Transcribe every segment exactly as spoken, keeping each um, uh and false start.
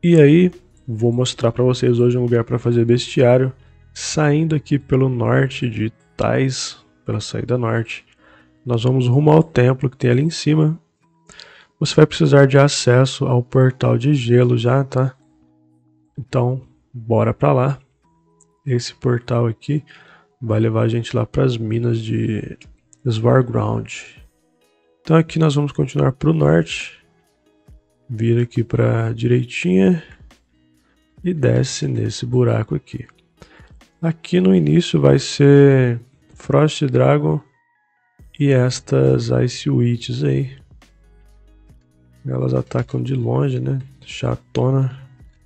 E aí, vou mostrar para vocês hoje um lugar para fazer bestiário, saindo aqui pelo norte de Tais, pela saída norte. Nós vamos rumo ao templo que tem ali em cima. Você vai precisar de acesso ao portal de gelo já, tá? Então, bora para lá. Esse portal aqui vai levar a gente lá para as minas de Svarground. Então aqui nós vamos continuar para o norte. Vira aqui para a direitinha e desce nesse buraco aqui. Aqui no início vai ser Frost Dragon e estas Ice Witches aí. Elas atacam de longe, né? Chatona.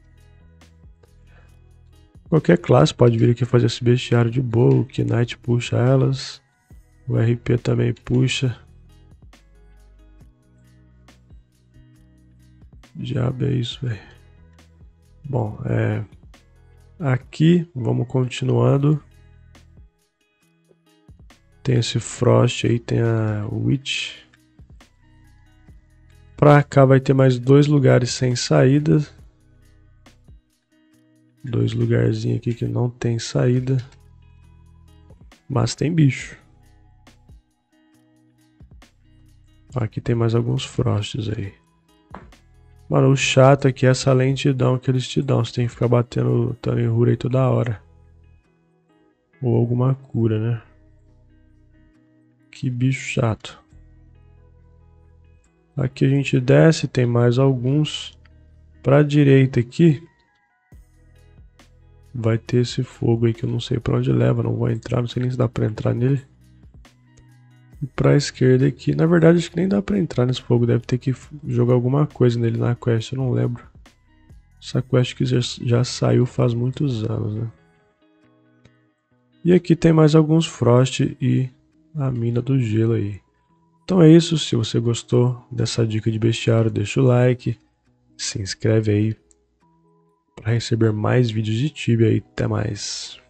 Qualquer classe pode vir aqui fazer esse bestiário de boa. O Knight puxa elas. O R P também puxa. Diabo é isso, velho. Bom, é... aqui, vamos continuando. Tem esse Frost aí, tem a Witch. Pra cá vai ter mais dois lugares sem saída. Dois lugarzinhos aqui que não tem saída. Mas tem bicho. Aqui tem mais alguns Frosts aí. Mano, o chato aqui é essa lentidão que eles te dão. Você tem que ficar batendo Tanihura aí toda hora. Ou alguma cura, né? Que bicho chato. Aqui a gente desce, tem mais alguns. Pra direita aqui vai ter esse fogo aí que eu não sei pra onde leva. Não vou entrar, não sei nem se dá pra entrar nele. E pra esquerda aqui, na verdade acho que nem dá pra entrar nesse fogo. Deve ter que jogar alguma coisa nele na quest, eu não lembro. Essa quest que já, já saiu faz muitos anos, né? E aqui tem mais alguns Frost e a mina do gelo aí. Então é isso, se você gostou dessa dica de bestiário, deixa o like, se inscreve aí para receber mais vídeos de Tibia aí, até mais.